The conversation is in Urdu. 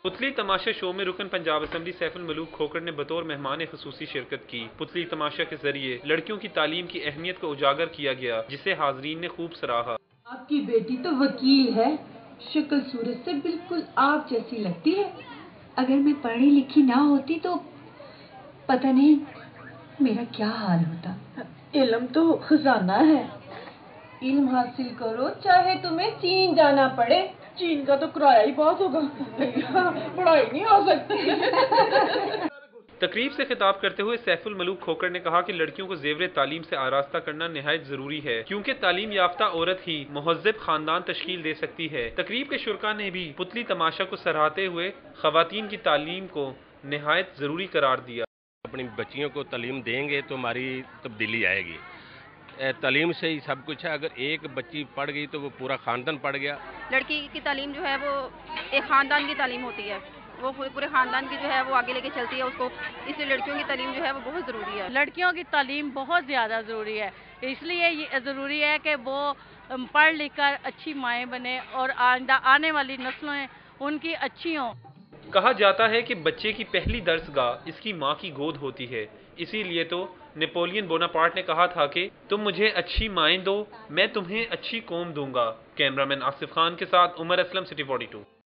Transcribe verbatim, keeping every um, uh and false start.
پتلی تماشا شو میں رکن پنجاب اسمبلی سیف الملوک کھوکھر نے بطور مہمان خصوصی شرکت کی۔ پتلی تماشا کے ذریعے لڑکیوں کی تعلیم کی اہمیت کو اجاگر کیا گیا، جسے حاضرین نے خوب سراہا۔ آپ کی بیٹی تو وکیل ہے، شکل صورت سے بالکل آپ جیسی لگتی ہے۔ اگر میں پڑھی لکھی نہ ہوتی تو پتہ نہیں میرا کیا حال ہوتا۔ علم تو خزانہ ہے، علم حاصل کرو چاہے تمہیں چین جانا پڑے۔ چین کا تو کرایہ ہی بہت ہوگا، پڑھائی نہیں ہو سکتی۔ تقریب سے خطاب کرتے ہوئے سیف الملوک کھوکھر نے کہا کہ لڑکیوں کو زیور تعلیم سے آراستہ کرنا نہایت ضروری ہے، کیونکہ تعلیم یافتہ عورت ہی مہذب خاندان تشکیل دے سکتی ہے۔ تقریب کے شرکاء نے بھی پتلی تماشا کو سراہتے ہوئے خواتین کی تعلیم کو نہایت ضروری قرار دیا۔ اپنی بچیوں کو تعلیم دیں گے تو ہماری تبدیلی آئے گی۔ تعلیم سے ہی سب کچھ ہے، اگر ایک بچی پڑھ گئی تو وہ پورا خاندان پڑھ گیا۔ لڑکی کی تعلیم جو ہے وہ ایک خاندان کی تعلیم ہوتی ہے، وہ پورے خاندان کی جو ہے وہ آگے لے کے چلتی ہے اس کو، اس لیے لڑکیوں کی تعلیم جو ہے وہ بہت ضروری ہے۔ لڑکیوں کی تعلیم بہت زیادہ ضروری ہے، اس لیے یہ ضروری ہے کہ وہ پڑھ لکھ کر اچھی مائیں بنے اور آئندہ آنے والی نسلیں ان کی اچھی ہوں۔ کہا جاتا ہے کہ بچے کی پہلی درسگاہ اس کی ماں کی گود ہوتی ہے، اسی لیے تو نیپولین بوناپارٹ نے کہا تھا کہ تم مجھے اچھی مائیں دو، میں تمہیں اچھی قوم دوں گا۔ کیمرہ مین آصف خان کے ساتھ Umar Aslam, city forty to.